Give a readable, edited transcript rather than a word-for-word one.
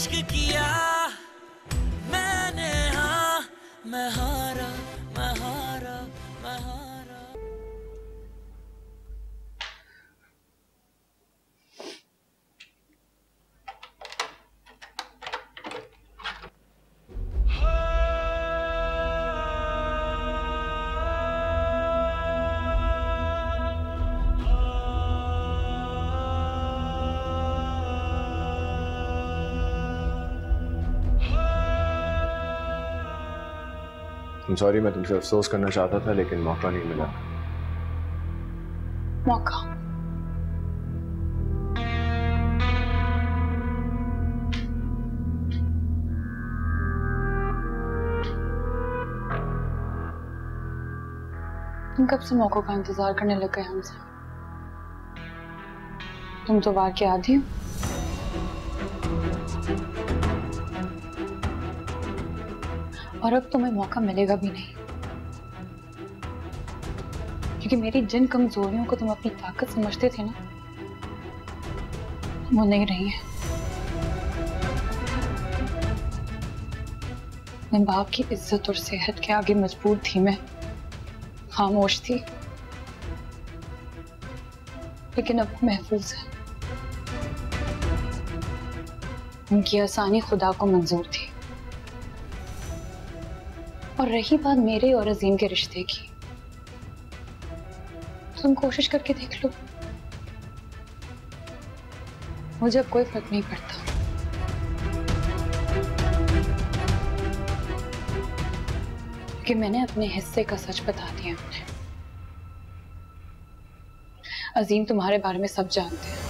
इश्क किया मैंने, हाँ मैं हारा मैं हारा मैं हारा। सॉरी, मैं तुमसे अफसोस करना चाहता था लेकिन मौका नहीं मिला। मौका? तुम कब से मौकों का इंतजार करने लग गए हमसे? तुम तो वार के आदी हो। और अब तुम्हें मौका मिलेगा भी नहीं, क्योंकि मेरी जिन कमजोरियों को तुम अपनी ताकत समझते थे ना, वो नहीं रही है। मैं बाप की इज्जत और सेहत के आगे मजबूर थी, मैं खामोश थी, लेकिन अब महफूज है। उनकी आसानी खुदा को मंजूर थी। और रही बात मेरे और अजीम के रिश्ते की, तुम कोशिश करके देख लो, मुझे अब कोई फर्क नहीं पड़ता। कि मैंने अपने हिस्से का सच बता दिया उन्हें। अजीम तुम्हारे बारे में सब जानते हैं।